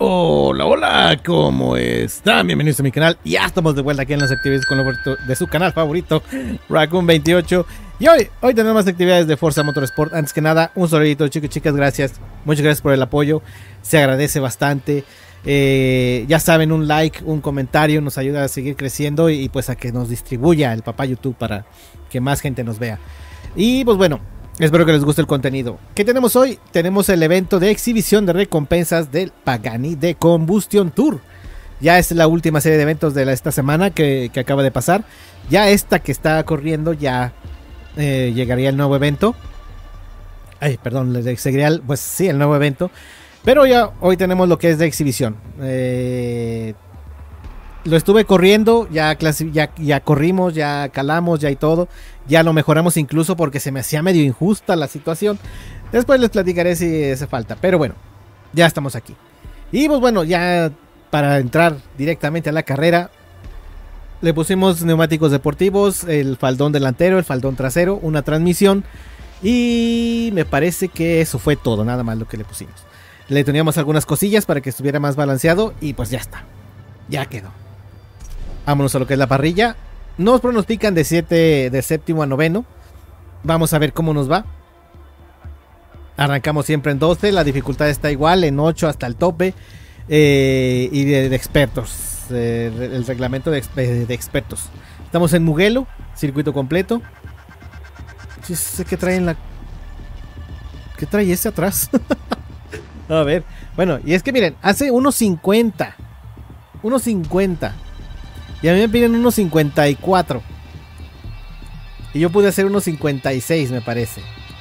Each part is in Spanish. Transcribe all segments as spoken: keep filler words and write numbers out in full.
Hola, hola, ¿cómo están? Bienvenidos a mi canal. Ya estamos de vuelta aquí en las actividades con lo de su canal favorito, Raccoon veintiocho. Y hoy, hoy tenemos más actividades de Forza Motorsport. Antes que nada, un saludito, chicos y chicas, gracias. Muchas gracias por el apoyo, se agradece bastante. Eh, ya saben, un like, un comentario nos ayuda a seguir creciendo y, y pues a que nos distribuya el papá YouTube para que más gente nos vea. Y pues bueno, espero que les guste el contenido. ¿Qué tenemos hoy? Tenemos el evento de exhibición de recompensas del Pagani de Combustion Tour. Ya es la última serie de eventos de la, esta semana que, que acaba de pasar. Ya esta que está corriendo ya eh, llegaría el nuevo evento. Ay, perdón, les seguiría el, pues sí, el nuevo evento. Pero ya hoy tenemos lo que es de exhibición. Eh, lo estuve corriendo, ya, ya, ya corrimos, ya calamos, ya y todo. Ya lo mejoramos incluso porque se me hacía medio injusta la situación. Después les platicaré si hace falta. Pero bueno, ya estamos aquí. Y pues bueno, ya para entrar directamente a la carrera, le pusimos neumáticos deportivos, el faldón delantero, el faldón trasero, una transmisión. Y me parece que eso fue todo, nada más lo que le pusimos. Le teníamos algunas cosillas para que estuviera más balanceado y pues ya está. Ya quedó. Vámonos a lo que es la parrilla. Nos pronostican de siete, de séptimo a noveno. Vamos a ver cómo nos va. Arrancamos siempre en doce. La dificultad está igual, en ocho hasta el tope. Eh, y de, de expertos. Eh, el reglamento de, de expertos. Estamos en Mugello, circuito completo. Sí, sé que traen la... ¿Qué trae ese atrás? A ver. Bueno, y es que miren, hace uno cincuenta. uno cincuenta. Y a mí me piden uno cincuenta y cuatro. Y yo pude hacer uno cincuenta y seis, me parece.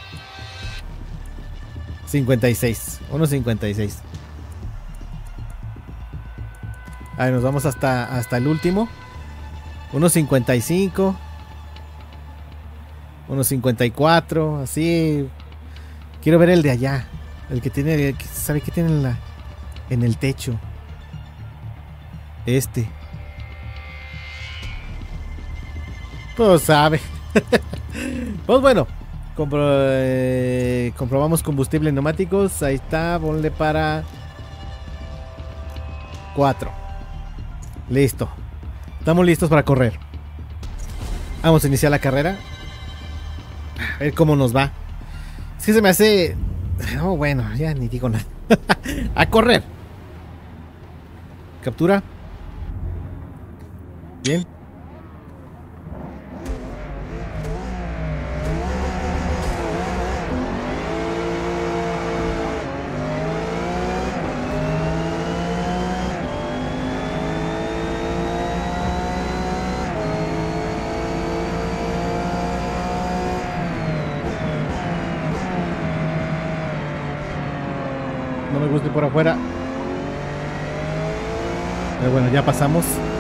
cincuenta y seis. uno cincuenta y seis. A ver, nos vamos hasta, hasta el último. uno cincuenta y cinco. uno cincuenta y cuatro. Así. Quiero ver el de allá. El que tiene... ¿Sabe qué tiene en, la, en el techo? Este. Pues sabe. Pues bueno, compro, eh, comprobamos combustible en neumáticos. Ahí está, ponle para cuatro. Listo. Estamos listos para correr. Vamos a iniciar la carrera. A ver cómo nos va. Es que se me hace... Oh, bueno, ya ni digo nada. A correr. Captura. Bien. No me gusta ir por afuera. Pero bueno, ya pasamos.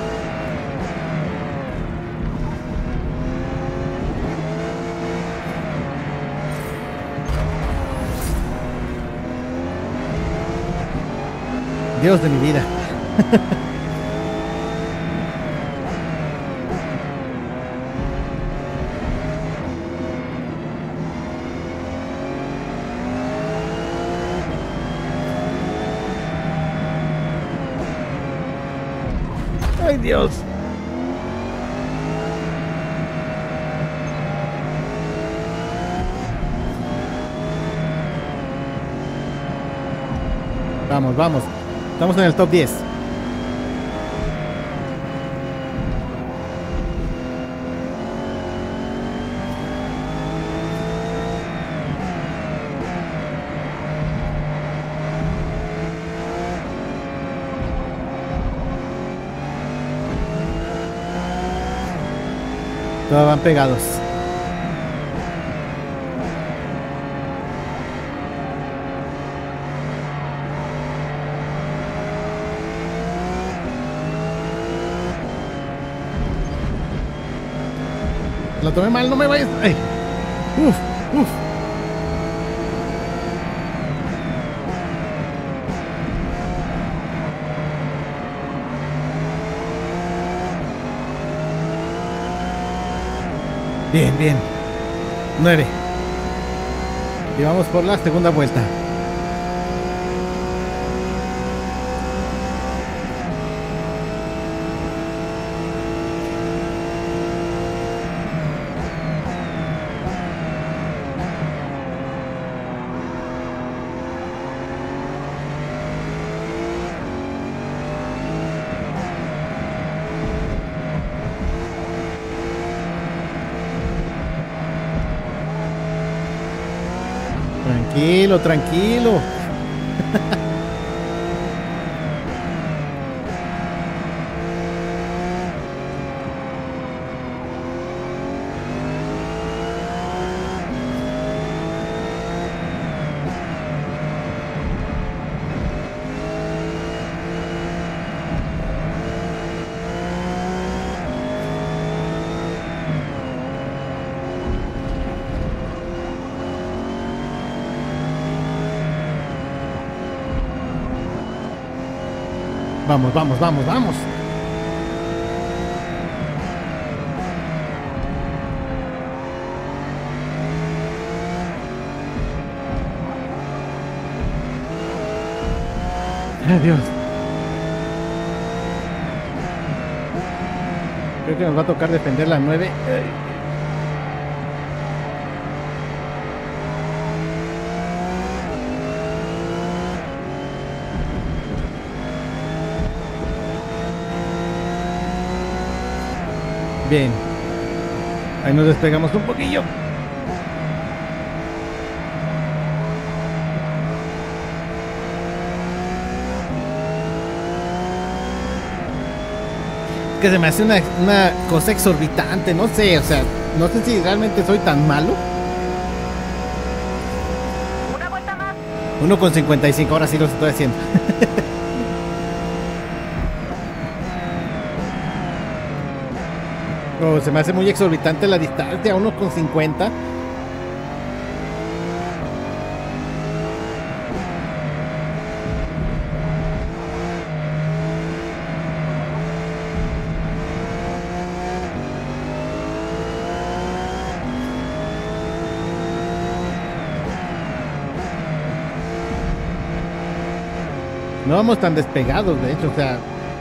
Dios de mi vida. ¡Ay, Dios! Vamos, vamos. Estamos en el top diez. Todos van pegados. Lo tomé mal, no me vayas. Ay. Uf, uf. Bien, bien. nueve. Y vamos por la segunda vuelta. Tranquilo, tranquilo. Vamos, vamos, vamos, vamos. Ay, Dios. Creo que nos va a tocar defender la nueve. Bien. Ahí nos despegamos un poquillo. Que se me hace una, una cosa exorbitante, no sé, o sea, no sé si realmente soy tan malo. Una vuelta más. uno con cincuenta y cinco, ahora sí lo estoy haciendo. Oh, se me hace muy exorbitante la distancia, uno con cincuenta. No vamos tan despegados, de hecho, o sea.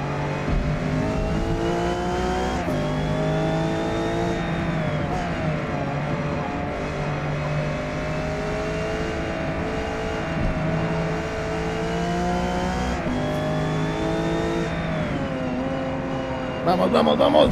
Vamos, vamos, vamos.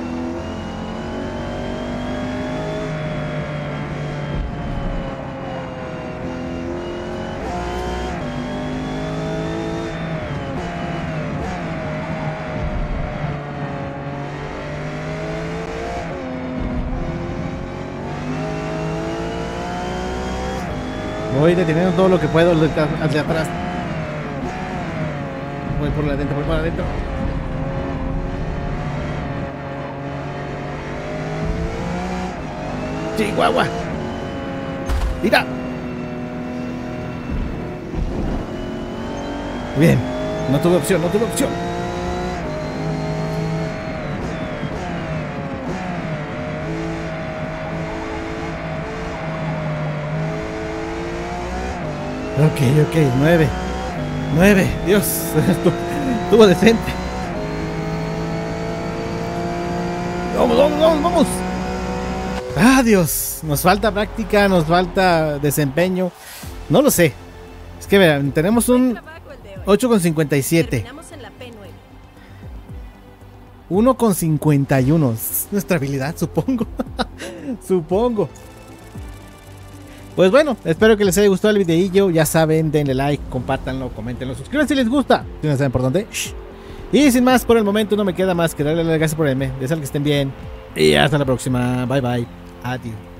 Voy deteniendo todo lo que puedo hacia atrás. Voy por adentro, voy por adentro. Chihuahua. Mira. Bien. No tuve opción, no tuve opción. Ok, ok, nueve. Nueve. Dios. Estuvo decente. Vamos, vamos, vamos, vamos. Ah, Dios, nos falta práctica, nos falta desempeño. No lo sé. Es que vean, tenemos un ocho con cincuenta y siete. uno con cincuenta y uno. Es nuestra habilidad, supongo. Supongo. Pues bueno, espero que les haya gustado el videillo. Ya saben, denle like, compártanlo, coméntenlo, suscríbanse si les gusta. Si no saben por dónde. Shh. Y sin más, por el momento no me queda más que darle las gracias por verme. Desear que estén bien. Y hasta la próxima. Bye bye. Adiós.